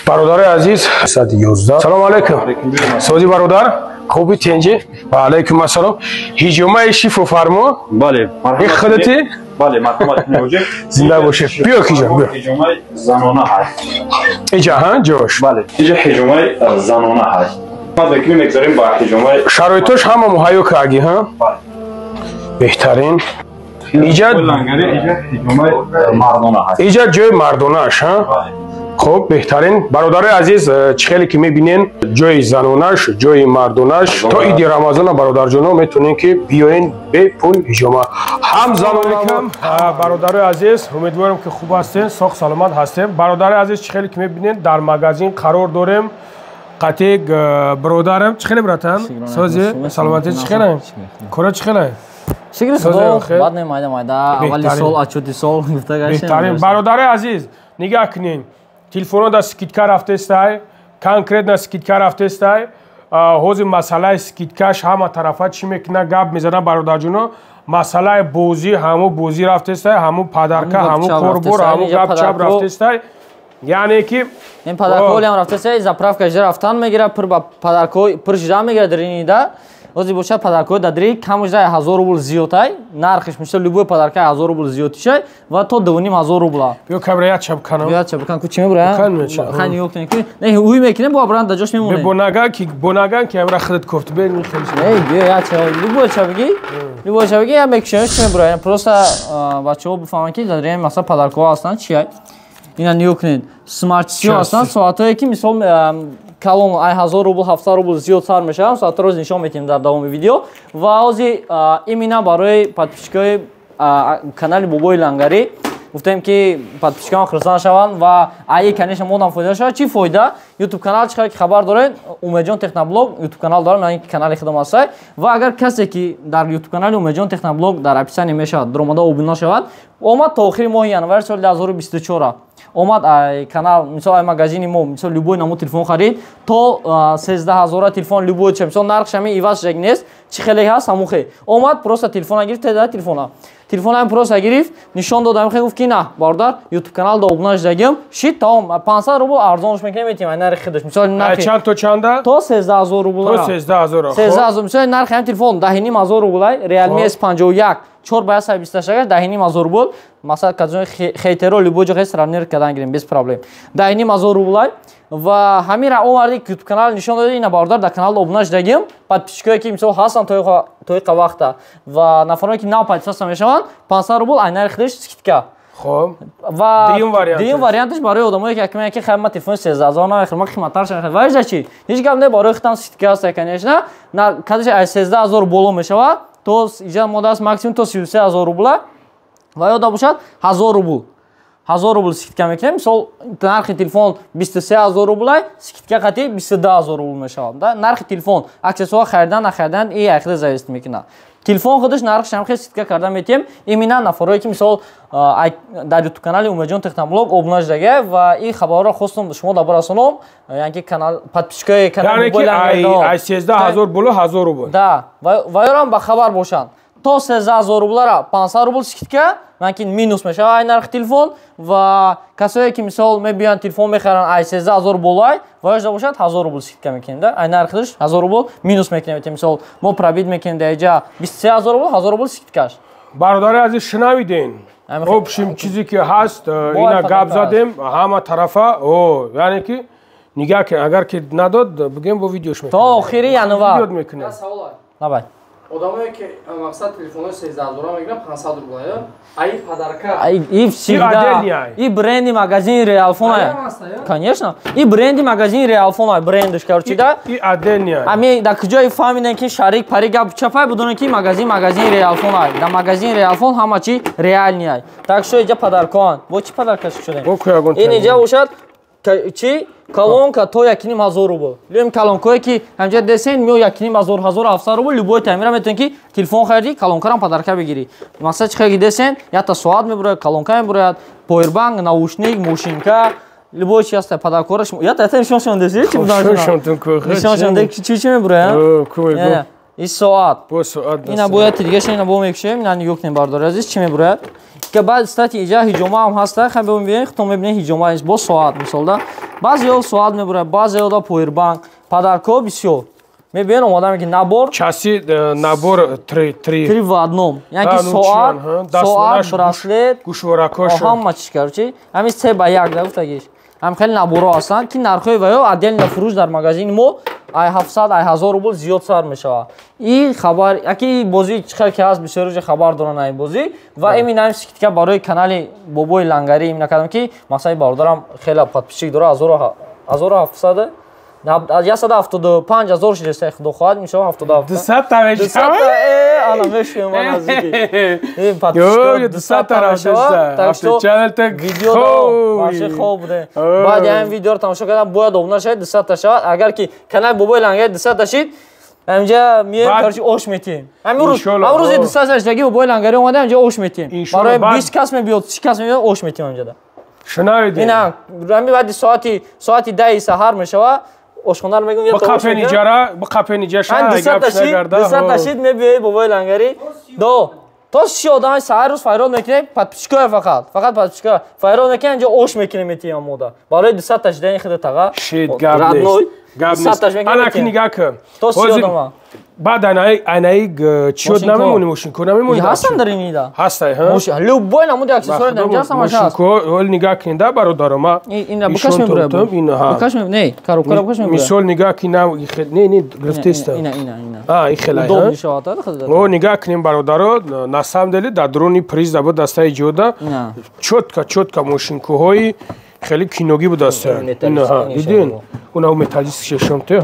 برادر عزیز 111 سلام علیکم سوزی برادر خوبی تنجی و علیکم السلام هیجومه شیف و فرما بله این خودتی بله مرحبا موجه زنده باشه بیا کیجا بیا هیجومه زنانه هست اینجا ها جوش بله اینجا هیجومه زنانه هست ما بکنیم میگذاریم با هیجومه شرایطش همه مهیا کردی ها بهترین اینجا هیجومه مردانه هست اینجا جای مردانش ها خب بهترین برادر عزیز چخیلی که میبینین جای زنونش جای مردونش تا ایدی رمضان برادر جانو میتونین که بیاین به پول هیجومه هم زنونکم برادر عزیز امیدوارم که خوب هستین ساخ سلامت هستین برادر عزیز چخیلی که میبینین در مغازین قرار داریم قطعی برادرم چخیلی براتن سازی سلامتی چخیلی کورا چخیلی شکر خدا بعد نمیده اولی سال اچوتی سال گفته بهترین برادر عزیز نگاه کنین تلفن دا скидка рафтестай конкретно скидка рафтестай ҳозир масъалаи скидкаш ҳама тарафа чӣ мекунад гап мезанад бародарҷоно масъалаи бозӣ ҳамун бозӣ рафтестай ҳамун падарка ҳамун корбор ҳамун гап чап рафтестай яъне ки ин падарколи ҳам рафтестай заправка ҷа рафтан мегирад падаркои пир ҷа мегирад ринида озӣ бошад падаркои дадри камужда 1000 рубл зиёдай нархиш мисол любой падарка 1000 рубл зиёдишай ва то 2500 рубла биё камера чап канам биё чап кан ку чӣ мебурад хани ёк тен ки не уй мекине бо бранд да ҷош мемоне бонаган камера худат кофт бер мехелиш эй биё я ча любой чабги я мекишем чӣ мебурад просто бачаҳо бифаҳманд ки дадри масал падаркоҳо ҳастанд чӣ ина ниё кунед смартсиё ҳастанд соатое ки мисол калон ай 1000 рубл 700 рубл зиёд сар мешаванд соатро роз нишон метиҳем дар давоми видео ва ҳозир имина барои подписчикои канали бобои лангари гуфтем ки подписчикаон хирсан шаванд ва ай конечно модам фоида шавад чӣ фоида ютуб канал чӣ ки хабар доред умедҷон техноблог ютуб канал дорам яъне канали худам ҳастай ва агар касе ки дар ютуб канали умедҷон техноблог дар описание мешавад даромада обуна шавад омад то охири моҳи январи соли 2024 омад канал мисол магазини мо мисол любой намо телефон харид то 13000 телефон любой ча мисол нархш ами иваз шак нест чӣ хеле ҳаст ҳамун хел омад просто телефона гирифт теда телефона просто гирифт нишон додам хе гуфт ки на бародар ютуб канал да обуна шдагим шит таом 500 рубл арзонш мекунем метим ай нархи хидаш мисол нархи чанд то чанда то 13000 рубл то 13000 13000 мисол нархи ҳам телефон 10500 рубл Realme S51 4/128 10500 рубл масал казони хейтеро любой ҷо сравнир кардан гирем без проблем 10500 рубл ва ҳамира омарди ютуб канал нишон доди ина бародар дар канал обуна шдагим подписчикое ки мисол ҳастан тоиқа вақта ва нафароне ки нав подписаста мешаванд 500 рубл ай нархи худаш скидка خب ва дигим вариантиш барои одамое ки акмея ки хай ма телефони 13000 на хирма қиматтар шахад вайза чи ҳеҷ гап не барои хитан скидка аст конечно на кадаш ай 13000 боло мешавад то иҷа модаст максимум то 33000 рубла ва ёда бошад 1000 рубл 1000 рубл скидка мекунем мисол нархи телефон 23000 рублай скидка қатъи 22000 рубл мешавад да нархи телефон аксессуар харидан нахаридан и яхида зависит мекунад телефон худаш нархш ҳам хел скидка карда метиҳем имина нафарое ки мисол дар ютуб канали умедҷон техноблог обуна шудага ва ин хабарро хостум шумо да барасонам яъне ки канал подписчикои канали ай 13000 боло 1000 рубл да ва ёрам ба хабар бошанд то 13000 рублара 500 рубл скидка манки минус мешава ай нархи телефон ва касое ки мисол мебиёнд телефон мехаранд ай 13000 болай ва ёшда бошад 1000 рубл скидка мекунем да ай нархи даш 1000 рубл минус мекунем мисол мо пробит мекунем да иҷа 23000 рубл 1000 рубл скидкаш бародари азиз шунавидин общем чизе ки ҳаст ина гап задем ҳама тарафа яъне ки нигоҳ кун агар ки надод бигем бо видеош мекунем то охири январ мекунем набай одамое ки мақсад телефони 13000 мегиранд 500 рубл ай падарка и всегда и бренди магазин Realfon конечно и бренди магазин Realfon брендиш короче да и отдельный ами да куҷои фаҳмидем ки шарик пари гап чапай будонем ки магазин Realfon да магазин Realfon ҳама чи реальни так что иҷа падаркоан бо чи падарка шудем ин иҷа бошад чи колонка то 1500 рубл лем колонкое ки ҳамҷа десен миё 1500 1700 рубл любой тамира метавонӣ ки телефон хариди колонкарам падарка бигирӣ масъала чи хаги десен ята соат мебурад колонка мебурад повербанк наушник мошинка любой чи аста падаркораш ята нишон десен чи нишон чи мебурад ин соат ина бояд дигаш ина бо мекушем ина нигоҳ кунем бардори азиз чи мебурад ки баъд стати иҷа ҳиҷома ҳам ҳаста хай бибинем хто мебинем ҳиҷома бо соат мисол да баъзеҳо соат мебурад, баъзеҳода повербанк, падаркҳо бисёр. Мебинед омода ки набор часи набор 3 в одном. Яъне соат, браслет, гӯшворакош, ҳама чиз короче. Ҳамин 3 ба 1 да гуфтагиш. Ҳам хеле наборҳо ҳастанд ки нархҳои ваё отдельно фурӯш дар магазини мо ай 700 ай 1000 рубл зиёд сар мешавад. И хабар яки бозии чиқар ки ҳаст бисёр ҷо хабар доранд ай бозӣ ва имин скидка барои канали Бобои Лангари имна кардам ки масалаи бародарам хеле подписчик дорад 1700 175 000 шидеста худо хоҳад мешава 77 200 та мешава ана мешавам наздики подписчик 200 та мешава так что видео баше хоб буде баъди ҳамин видеоро тамошо кардам бояд обуна шавед 200 та шавад агар ки канали Бобои Лангари 200 та шид амҷа мием короче ош метием амрӯзи 200 та шидаги Бобои Лангари омада амҷа ош метием барои 20 кас мебиёд 30 кас мебиёд ош метием амҷада шунавид ина ами баъди соати 10 саҳар мешава ошхонаро мегум ба қафе ниҷаша дусат ташид мебиёед Бобои Лангари то 6 одам саҳар рӯз файрод мекунем подписчикоя фақат подписчикоя файрод мекунем анҷо ош мекунем метием мода барои 200 ташидани худ тага шит гап нест ана ки нигаҳ кун то 30 одам баъд анаи чиёд намемонӣ мошинко намемонӣ ҳастан дар ин ида ҳастай любой намуди аксессуари дамҷа ҳастам ҳаст ҳол нигаҳ кин да бародаро ма ина букаш мебурад букаш не коробка букаш мебурад мисол нигаҳ ки не гирифтеста ина ин хеле удобно мешавад о нигаҳ кинем бародаро на самом деле дар дурони призда бо дастаи ҷода чотка мошинкоҳои хеле киногӣ бо дастаанд дидин уна металлист шешомте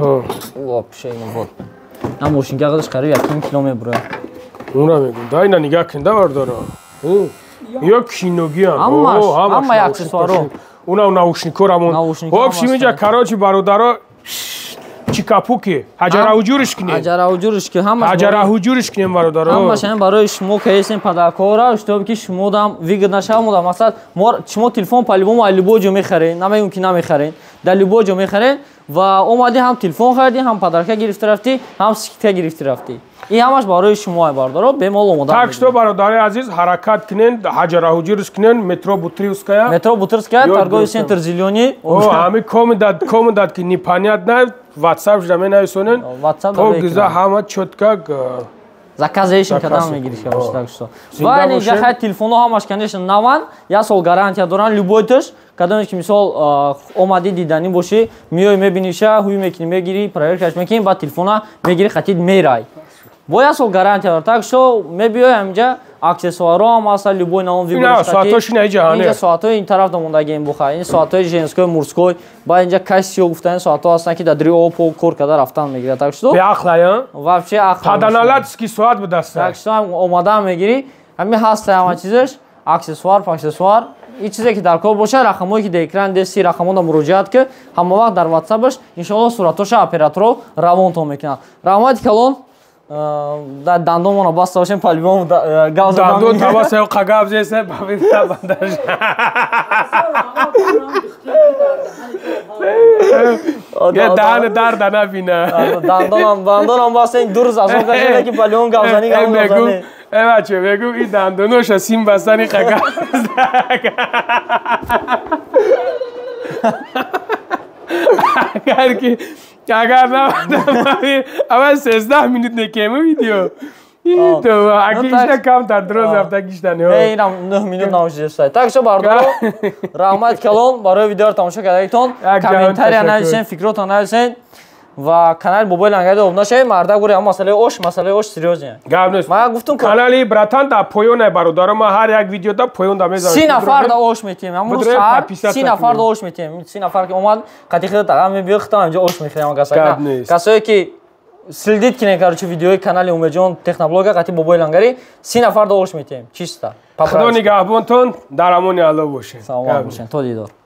ам мошинка қадаш қариб 1 кило мебурад уна мегум да ина нигаҳ кин да бародаро ё киногиам ҳамаи аксессуаро уна наушникорамон обшимиҷа карочи бародаро чикапуки ҳаҷараҳуҷуриш кинем ҳаҷараҳуҷуриш кинем бародаро ҳамашан барои шумо каесен падакора чтобы ки шумодам вигд нашава мода масалан шумо телефон по-любому ай любой ҷо мехаред намегум ки намехаред дар любой ҷо мехаред ва омади ҳам телефон хариди ҳам падарка гирифта рафтӣ ҳам скидка гирифта рафтӣ ин ҳамаш барои шумо бародаро бемол омода так что бародари азиз ҳаракат кинен ҳаҷараҳуҷуриш кинен метро Бутриская торговый центр Зелёни ҳами комендат ки непонят на ватсап шуда менависонен то гиза ҳама чотка заказешн кардам мегириш так что ва инҷа хай телефонҳо ҳамаш конечно наван 1 сол гарантия доранд любой тош кадоме ки мисол омади диданӣ бошӣ миёй мебиниша ҳуй мекунӣ мегирӣ проверкаш мекунӣ ба телефона мегирӣ хатид мерай бо 1 сол гарантия дорад так что мебиёй амҷа аксессуаро ҳам аса любой наон инҷа соатҳои ин тараф дамондагием буха ин соатҳои женской мурской ба инҷа кассио гуфтани соатҳо ҳастанд ки дар дри опо кор карда рафтан мегирад так что беақлая вообще ақл паданаладски соат будаста так что омада мегирӣ ҳамин ҳаста ҳама чизаш аксессуар ин чизе ки дар кор бошад рақамҳое ки дар экран дести рақамҳода муроҷиат ки ҳама вақт дар ватсапаш иншоалло суратоша операторо равонтон мекунанд раҳмати калон дандонмона баста бошем по-любому дандон табаса қагаб зеса бавида бандаш даны дарда набина дандонам бастен дур азон кашида ки по-любому гавзани бачо бегум ин дандоноша сим бастани қагаб агар намадам аввал 13 минут некему видео агишта камтар дроз рафта гиштани инам 9 минут намошидестай так что бародаро раҳмати калон барои видеоро тамошо кардагитон комментария нависен фикротон нависен ва канали Бобои Лангари обуна шавед марда гури ҳам масъалаи ош серьёзне гап нест ман гуфтум канали братан да поёне бародаро ма ҳар як видеода поёнда мезанам 30 нафар да ош метием амрӯз саҳар 30 нафар да ош метием 30 нафар ки омад қати хида тағам мебиёхтам амҷа ош мехӯрем касое ки силдид кине короче видеои канали Умедҷон техноблога қати Бобои Лангари 30 нафар да ош метием чиста худо нигаҳбонтон дар амони Алло бошед саломат бошед то дидор